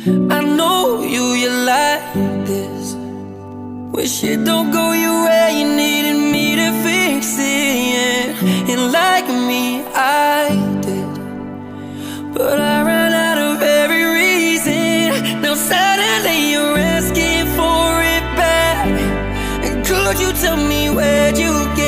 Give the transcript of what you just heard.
I know you like this. Wish it don't go your way, you needed me to fix it, yeah. And like me, I did, but I ran out of every reason. Now suddenly you're asking for it back. And could you tell me where'd you get